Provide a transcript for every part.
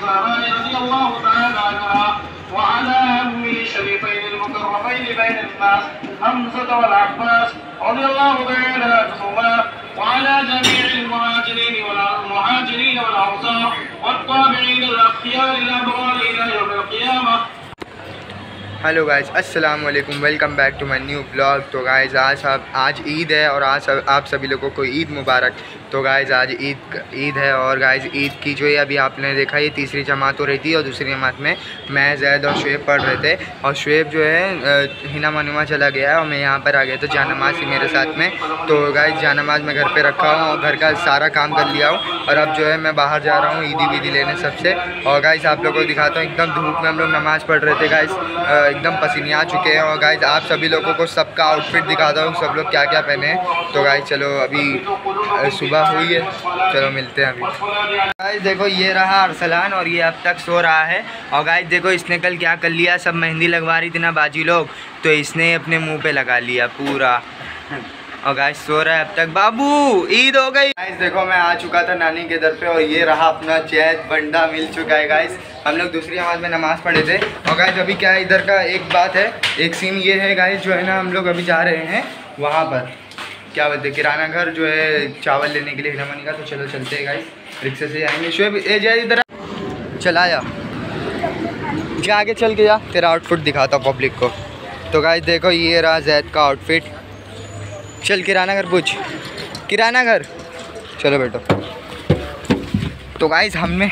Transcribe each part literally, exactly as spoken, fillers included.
Hello guys, अस्सलाम वालेकुम, welcome back to my new blog. तो गाइस आज आप आज ईद है और आज सब, आप सभी लोगों को ईद मुबारक। तो गाइस आज ईद ईद है और गाइस ईद की जो है अभी आपने देखा ये तीसरी जमात हो रही थी और दूसरी जमात में मैं जैद और शुएब पढ़ रहे थे और शुएब जो है हिना मनुमा चला गया और मैं यहाँ पर आ गया तो जानमाज थी मेरे साथ में। तो गाइस जानमाज मैं घर पर रखा हूँ और घर का सारा काम कर लिया हूँ और अब जो है मैं बाहर जा रहा हूँ ईदी वीदी लेने सबसे। और गाइस आप लोगों को दिखाता हूँ, एकदम धूप में हम लोग नमाज़ पढ़ रहे थे गाइस, एकदम पसीने आ चुके हैं। और गाइस आप सभी लोगों को सबका आउटफिट दिखाता हूँ, सब लोग क्या क्या पहने हैं। तो गाइस चलो अभी सुबह हुई है, चलो मिलते हैं अभी। गाइस देखो ये रहा अरसलान और ये अब तक सो रहा है। और गाइस देखो इसने कल क्या कर लिया, सब मेहंदी लगवा रही थी ना बाजी लोग, तो इसने अपने मुँह पे लगा लिया पूरा। और गाइस सो रहा है अब तक। बाबू ईद हो गई। गाइस देखो मैं आ चुका था नानी के दर पे और ये रहा अपना जैद बंडा मिल चुका है। गाइस हम लोग दूसरी नमाज में नमाज़ पढ़े थे और गाइस अभी क्या है इधर का एक बात है, एक सीन ये है गाइस जो है ना, हम लोग अभी जा रहे हैं वहाँ पर क्या बोलते हैं किराना घर जो है चावल लेने के लिए हिना मनी का। तो चलो चलते हैं गाइस, रिक्शे से जाएंगे। शुएब ए जैद इधर चला जा, जा आगे चल के जा, तेरा आउटफिट दिखाता हूँ पब्लिक को। तो गाइस देखो ये रहा जैद का आउटफिट। चल किराना घर पूछ, किराना घर चलो बेटो। तो गाइस हमने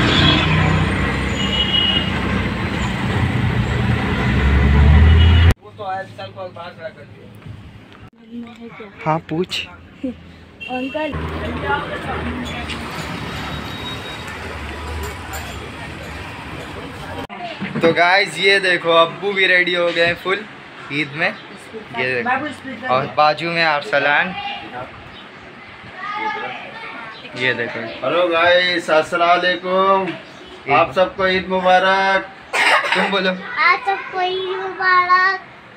हाँ पूछ अंकल। तो गाइस ये देखो अब्बू भी रेडी हो गए फुल ईद में, ये देखो। और बाजू में अरसलान, ये देखो। हेलो गाइस, अस्सलाम वालेकुम, आप सबको ईद मुबारक। तुम बोलो आप सबको ईद मुबारक।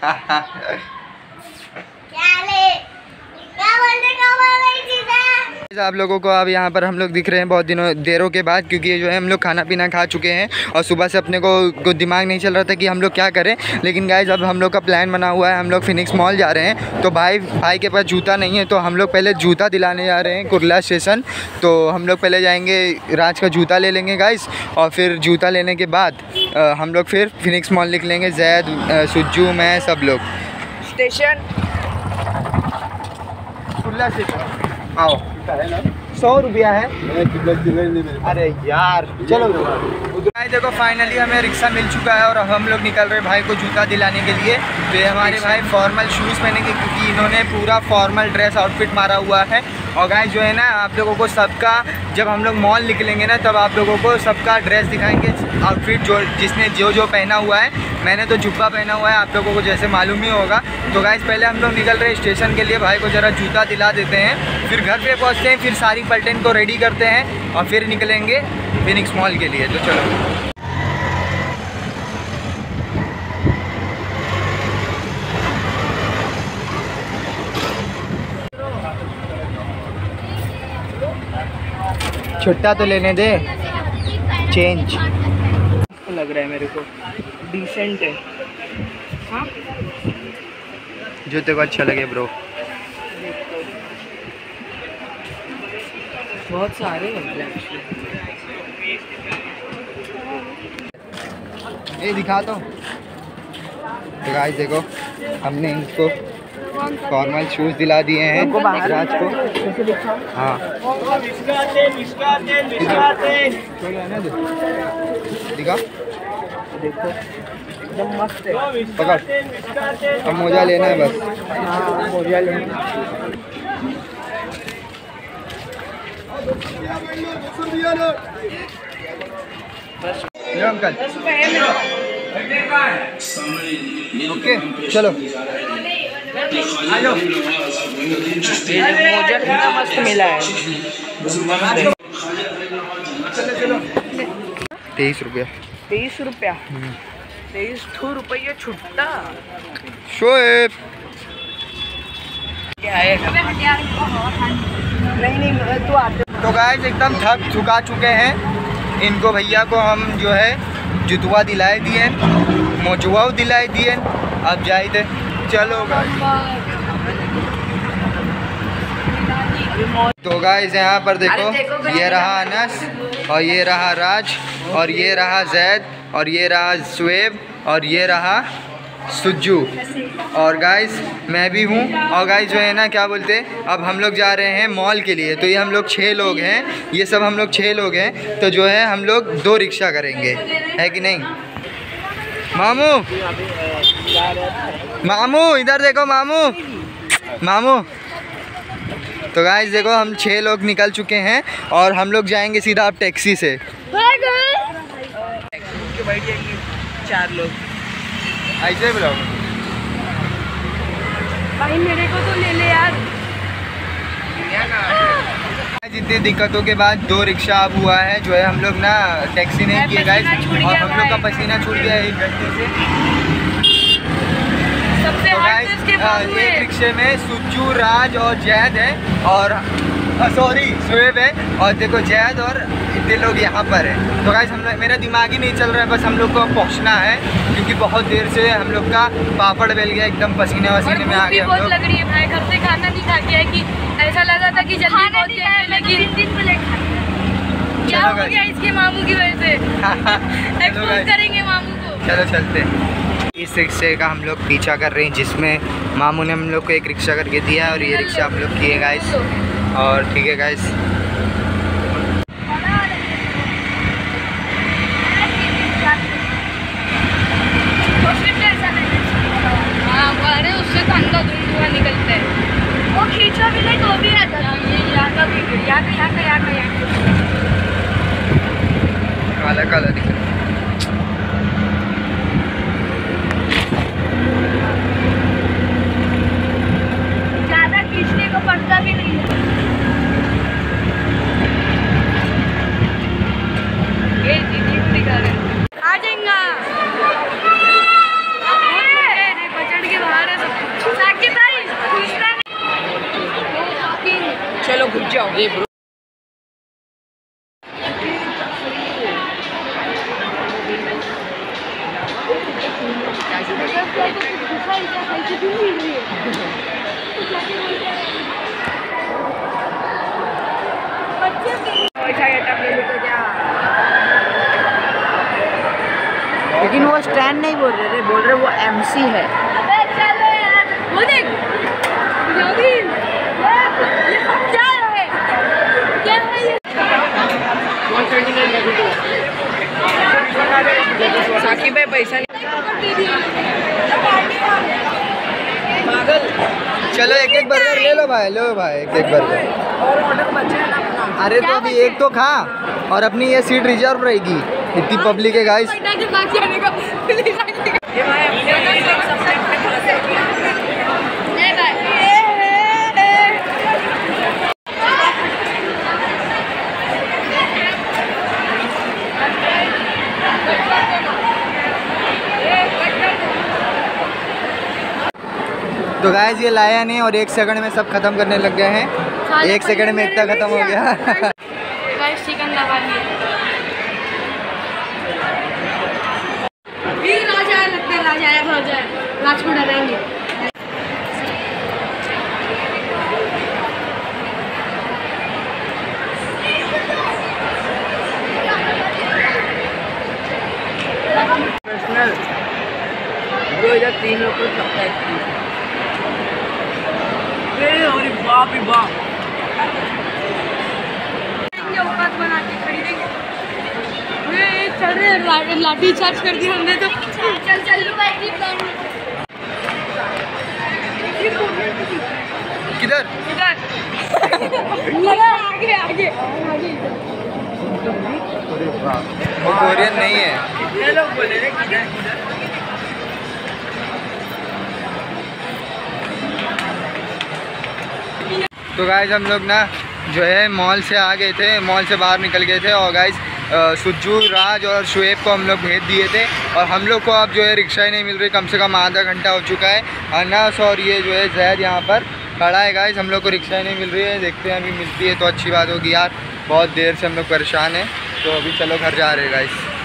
क्या ले क्या बोलने का आप लोगों को अब यहाँ पर हम लोग दिख रहे हैं बहुत दिनों देरों के बाद, क्योंकि ये जो है हम लोग खाना पीना खा चुके हैं और सुबह से अपने को को दिमाग नहीं चल रहा था कि हम लोग क्या करें। लेकिन गाइस अब हम लोग का प्लान बना हुआ है, हम लोग फिनिक्स मॉल जा रहे हैं। तो भाई भाई के पास जूता नहीं है तो हम लोग पहले जूता दिलाने जा रहे हैं कुर्ला स्टेशन। तो हम लोग पहले जाएंगे राज का जूता ले लेंगे गाइस और फिर जूता लेने के बाद आ, हम लोग फिर फिनिक्स मॉल निकलेंगे, जैद सुज्जू मैं सब लोग। स्टेशन कुर्ला स्टेशन आओ, सौ रुपया है। अरे यार चलो भाई देखो फाइनली हमें रिक्शा मिल चुका है और हम लोग निकल रहे भाई को जूता दिलाने के लिए। तो ये हमारे भाई फॉर्मल शूज़ पहनेंगे क्योंकि इन्होंने पूरा फॉर्मल ड्रेस आउटफिट मारा हुआ है। और गाइस जो है ना आप लोगों को सबका, जब हम लोग मॉल निकलेंगे ना तब आप लोगों को सबका ड्रेस दिखाएंगे, आउटफिट जो जिसने जो जो पहना हुआ है। मैंने तो जुब्बा पहना हुआ है, आप लोगों को जैसे मालूम ही होगा। तो गाइस पहले हम लोग निकल रहे हैं स्टेशन के लिए, भाई को ज़रा जूता दिला देते हैं, फिर घर पे पहुंचते हैं, फिर सारी पलटन को रेडी करते हैं और फिर निकलेंगे फिनिक्स मॉल के लिए। तो चलो छुट्टा तो लेने दे, चेंज लग रहा है मेरे को, डिसेंट है। हाँ जो तेरे को अच्छा लगे ब्रो। बहुत सारे ये दिखा दो। तो गाइस देखो हमने इनको फॉर्मल शूज़ दिला दिए हैं राज को। हाँ दिखा, देखो एकदम मस्त है। पकड़, अब मोजा लेना है बस। हाँ मोजा लेना। लो अंकल, ओके चलो आ जाओ। मोजा कितना मस्त मिला है। चलो चलो तेईस रुपया तेईस रुपया तेईस ठू रुपये छुट्टा। शोएब नहीं नहीं तू आते। तो गाइस एकदम थक चुका चुके हैं इनको भैया को हम जो है जुतवा दिलाए दिए, मोजुआ दिलाए दिए। अब जाए थे, चलो गाइस। तो गाइस यहाँ पर देखो, ये रहा अनस और ये रहा राज और ये रहा जैद और ये रहा शुएब और ये रहा सुज्जू और गाइस मैं भी हूँ। और गाइस जो है ना क्या बोलते, अब हम लोग जा रहे हैं मॉल के लिए। तो ये हम लोग छः लोग हैं, ये सब हम लोग छः लोग हैं। तो जो है हम लोग दो रिक्शा करेंगे, है कि नहीं मामू? मामू इधर देखो, मामू मामू। तो गाइस देखो हम छः लोग निकल चुके हैं और हम लोग जाएंगे सीधा अब टैक्सी से। बैठ जाएंगे चार लोग, ऐसे बुलाओ भाई मेरे को तो ले ले यार। जितनी दिक्कतों के बाद दो रिक्शा अब हुआ है, जो है हम लोग ना टैक्सी नहीं किए गाइस, और हम लोग का पसीना छूट गया है एक घंटे से। सबसे तो हार्ड गाइस तो इसके बाबू एक है। रिक्शे में सुज्जू, राज और जैद है और सॉरी शुएब है, और देखो जैद और इतने लोग यहाँ पर हैं। तो गाइस हम लोग, मेरा दिमाग ही नहीं चल रहा है, बस हम लोग को अब पहुँचना है क्योंकि बहुत देर से हम लोग का पापड़ बेल गया, एकदम पसीने वसीने में आ गए हम बहुत लोग। लग रही है भाई, घर से खाना नहीं खा के है कि ऐसा लगा था कि जल्दी पहुंच जाएंगे, लेकिन तीन प्लेट क्या चलो हो गाइस। गया इसके मामू की वजह से। Expose guys. करेंगे मामू को। चलो चलते हैं। इस रिक्शे का हम लोग पीछा कर रहे हैं, जिसमें मामू ने हम लोग को एक रिक्शा करके दिया है और ये रिक्शा हम लोग किए गाइस। और ठीक है गाइस, अरे उससे तो अंदर धुआं निकलता है, वो खींचो भी नहीं तो भी आता है। ये यहाँ का भी, यहाँ का यहाँ का यहाँ का यहाँ काला काला दिख रहा है। ज़्यादा खींचने को पड़ता भी नहीं है। ये दीदी को दिखा रहे हैं, आ जाएगा बचड़ के बाहर है सब कुछ। साकिब भाई पूछना नहीं। चलो घुस जाओ। ये ब्रो लेकिन वो स्टैंड नहीं बोल रहे थे, बोल रहे वो एमसी है। अबे चलो यार, वो देख योगी, ये ये सब क्या है, क्या है ये? साकिब भाई पैसा पागल। चलो एक एक बर्गर ले लो भाई, लो भाई एक एक बर्गर। और ऑर्डर बचे हैं ना अपना। अरे तो अभी एक तो खा और अपनी ये सीट रिजर्व रहेगी, इतनी पब्लिक है गाइस। पटना के बाकी आने का ये भाई अपने सबसे नहीं भाई। तो गाइस ये लाया नहीं और एक सेकंड में सब खत्म करने लग गए हैं। एक सेकंड में इतना खत्म हो गया। गाइस चिकन लगा लिए। ये राजा लगता है, राजा आया भाग जाए, राज को डराएंगे। पर्सनल जो इधर तीन लोग को सकता है। अरे बाप रे बाप, औकात बना के खरीदेंगे। ये चल रहे हैं, ला, लाठी चार्ज कर दिया हमने तो। चल चल लो भाई की प्लान। किधर? इधर लगा आगे आगे आगे। वो कोरियन नहीं है। ये लोग बोले रे किधर किधर। तो गाइस हम लोग ना जो है मॉल से आ गए थे, मॉल से बाहर निकल गए थे और गाइस सुज्जू, राज और शुएब को हम लोग भेज दिए थे और हम लोग को अब जो है रिक्शा ही नहीं मिल रही। कम से कम आधा घंटा हो चुका है। अनस और ये जो है जैद यहाँ पर खड़ा है गाइस, हम लोग को रिक्शा ही नहीं मिल रही है। देखते हैं अभी मिलती है तो अच्छी बात होगी यार, बहुत देर से हम लोग परेशान हैं। तो अभी चलो घर जा रहे गाइस।